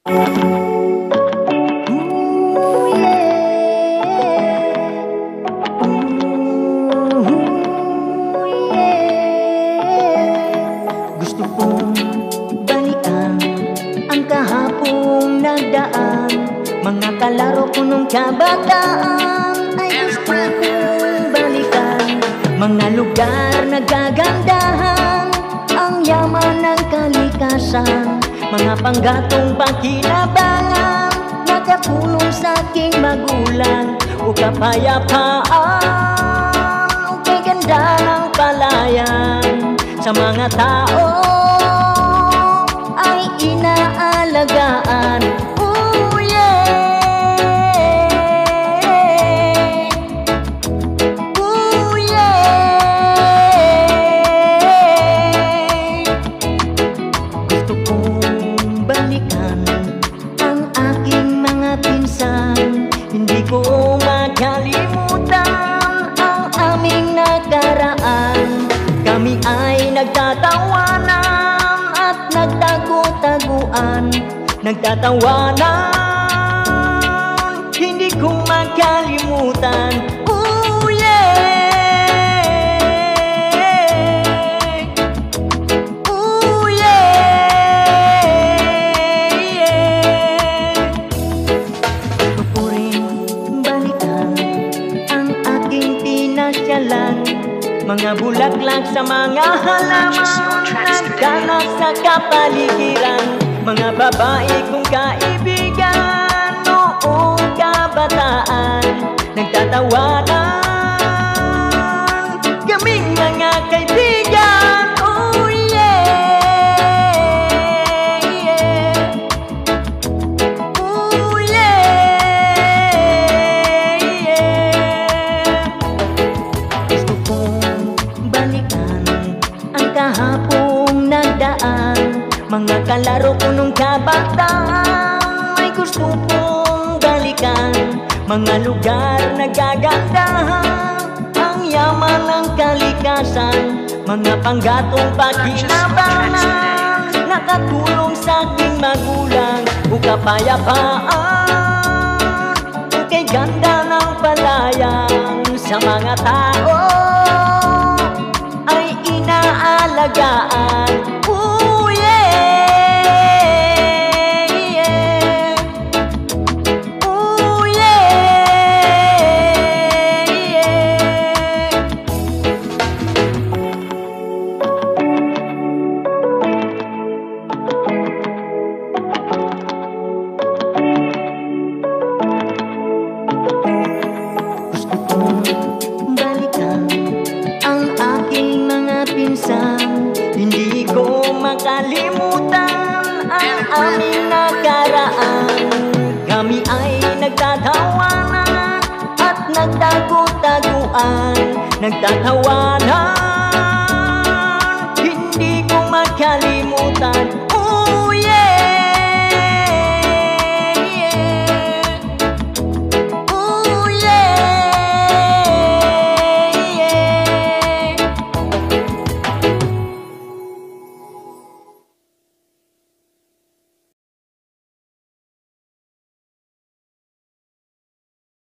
Gusto kong balikan ang kahapong nagdaan. Mga kalaro ko nung kabataan ay gusto kong balikan. Mga lugar na gagandahan, ang yaman ng kalikasan. Mga panggatong pakinabangan, nakatulong sa aking magulang. O kapayapaan, o kay ganda ng palayan. Sa mga tao ay inaalagaan. Oh yeah, oh yeah. Gusto kong balikan ang aking mga pinsan. Hindi ko makalimutan ang aming nakaraan. Kami ay nagtatawanan at nagtago-taguan. Nagtatawanan, hindi ko makalimutan. Oh yeah, oh yeah. Gusto ko rin balikan ang aking pinasyalan. Mga bulaklak sa mga halaman, nagdala sa kapaligiran. Mga babae kong kaibigan noong kabataan, nagtatawanan kaming mga kaibigan. Oh yeah, yeah. Oh yeah, yeah. Gusto kong balikan ang kahapong nagdaan. Mga kalaro ko nung kabataan ay gusto kong balikan. Mga lugar na gagandahan, ang yaman ng kalikasan. Mga panggatong pakinabangan, nakatulong sa aking magulang. O kapayapaan, o kay ganda ng palayan. Sa mga tao ay inaalagaan. Oh yeah, yeah. Oh yeah, yeah. Gusto kong balikan ang aking mga pinsan. Hindi ko makalimutan ang aming nakaraan. Kami ay nagtatawanan at nagtago-taguan. Nagtatawanan, hindi ko makalimutan.